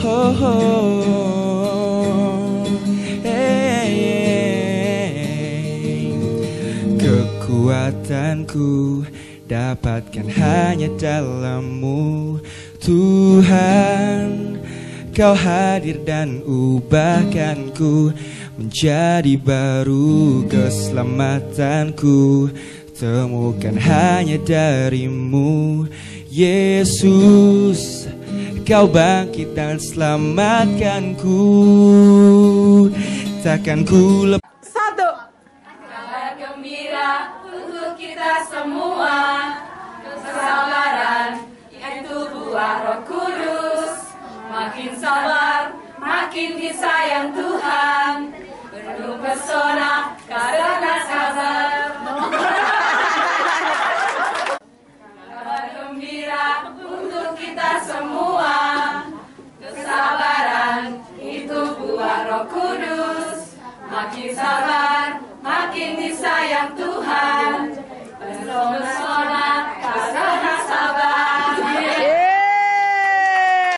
oh, oh. Hey. Kekuatanku dapatkan hanya dalam-Mu Tuhan. Kau hadir dan ubahkanku menjadi baru. Keselamatanku temukan hanya dari-Mu Yesus. Kau bangkit dan selamatkanku. Takkan ku lepas. Satu. Kabar gembira untuk kita semua. Kesabaran itu buah Roh Kudus. Makin sabar, makin disayang Tuhan. Penuh pesona karena sabar. Kabar gembira untuk kita semua. Kesabaran itu buah Roh Kudus. Makin sabar, makin disayang Tuhan.